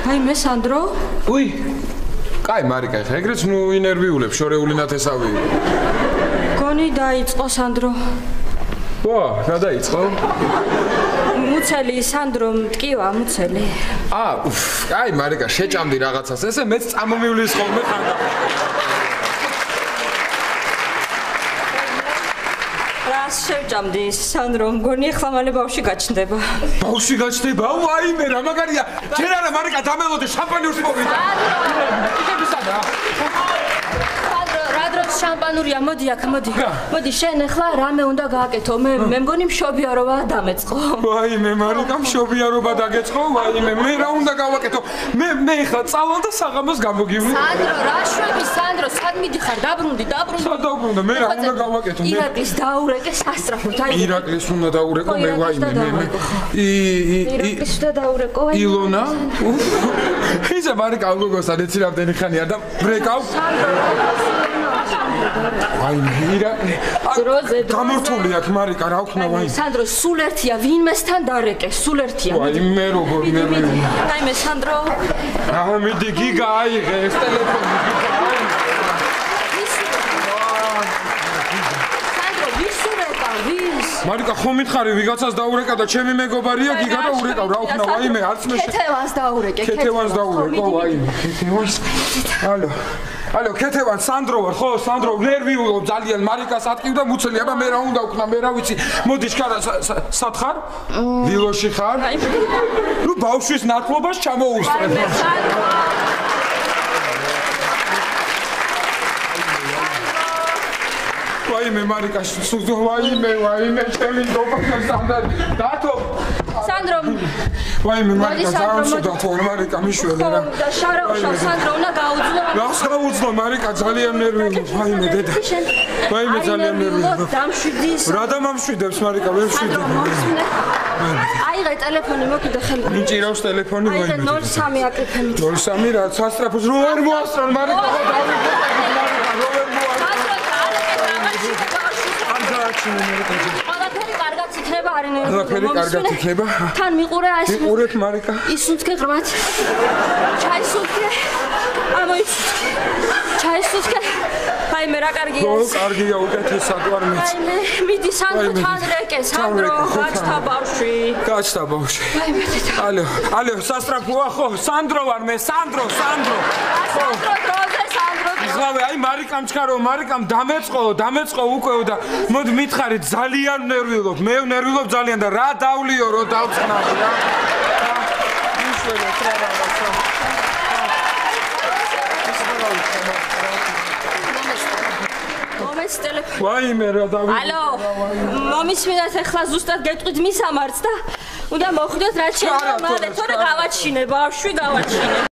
აი მე სანდრო? უი. კაი, მარიკა, ხა ეგრეც ნუ ინერვიულებს, შორეული ნათესავი. გონი დაიწყო სანდრო. ვა, რა დაიწყო? მუცელი სანდრო მტკივა მუცელი. კაი, მარიკა, შეჭამდი რაღაცას. ესე მეც წამომივლის ხოლმე ხანდა. რას შევჭამდი სანდრო, მგონი ახლა მალე ბავშვი გაჩნდება. ბავშვი გაჩნდება? ვაიმე, რა მაგარია. ჯერ არა მარიკა დამელოდე შამპანიურს მოვიდა. შამპანურია, მოდი აქ, მოდი. მოდი, შენ ახლა რამე უნდა გააკეთო. მე მგონი მშობიარობა დამეწყო. ვაიმე, მარიკა მშობიარობა დაგეწყო, ვაიმე, მე რა უნდა გავაკეთო? მე ახლა წავალ და საღამოს გამოგივლი. სანდრო, რა შვები, სანდრო, სად მიდიხარ? დაბრუნდი. სად დაბრუნდა? მე რა უნდა გავაკეთო? ირაკლის დაურეკე სასწრაფოდ, აი. ირაკლის უნდა დაურეკო, მე ვაიმე, მე. ირაკლის უნდა დაურეკო, აი. ილონა? ისა მარიკა გოგოსთან ეცი რამდენი ხანია და ბრეკავ? ვაიმე, ირაკლი. გამორთული აქ მარიკა, რა ვქნა ვაიმე. სანდრო, სულ ერთია, ვინმესთან დარეკე, სულ ერთია. ვაიმე, როგორ მე. დაიმე, სანდრო. მიდი გიგა აიღე ეს ტელეფონი. სანდრო, ვის ურეკა, ვის? მარიკა, ხომ მითხარი ვიღაცას დაურეკა და ჩემი მეგობარია გიგა და ურეკავ, რა ვქნა ვაიმე, არც მე. ქეთევანს დაურეკე, ქეთევანს დაურეკო, ვაიმე, ქეთევანს. ალო, ქეთევან, სანდრო ვარ, ხო, სანდრო, ნერვიულობ ძალიან, მარიკას ატკივდა მუცელი, აბა მე რა უნდა ვქნა, მე რა ვიცი. მოდი, შკარა, სად ხარ? დილოში ხარ? ნუ ბავშვის ნათლობას ჩამოუსწრებ. ვაიმე, მარიკა, ვაიმე, ჩემი დოფა სანდარი. დათო. სანდრო. ვაიმე, მარიკა, დაამშვიდა თორე, მარიკა, მიშვედა რა. და შარაუშა, სანდრო, უნდა გაუძლო. რას გაუძლო, მარიკა, ძალიან ნერვიულობ, ვაიმე, დედა. ვაიმე, ძალიან ნერვიულობ. დამშვიდის. რა დამამშვიდებს, მარიკა, ვერ მშვიდებ. აიღე ტელეფონი, მოკიდე ხელი. მიჭირავს ტელეფონი, ვაიმე. 03 აკეთე. 03 რა, სასტრაფოს როერ მოასწრონ, მარიკა, დავიგე, მარიკა, როერ მოასწრონ. ყველაფერი კარგად იქნება, არ ინერვიულობ. ყველაფერი კარგად იქნება. თან მიყურე ეს. მიყურებ, მარიკა. ისუნთქე ღრმად. ჩაისუნთქე. ამოიცუნთქე. ჩაისუნთქე. აი მე რა კარგია. კარგია, უკეთესად ვარ მეც. მიდი სანდრო თან რეკე, სანდრო, გაჩთა ბავშვი. გაჩთა ბავშვი. ალო, სასტრაფოა ხო? სანდრო ვარ მე, სანდრო. სანდრო, დროზე სანდრო. ზღავე, აი მარიკამ ჩქარო, მარიკამ დამეწყო უკვე და მოდი მითხარი, ძალიან ნერვიულობ. მე ნერვიულობ ძალიან და რა დავლიო, რო დავწყნავი რა. მიშველეთ რა რაღაცა. მომეც ტელეფონი. ვაიმე რა დავლიო. ალო, მომისმინეთ ახლა ზუსტად გეტყვით მისამართს და უნდა მოხვდეთ რაც შეიძლება მალე, თორე გავაჩინე, ბავშვი გავაჩინე.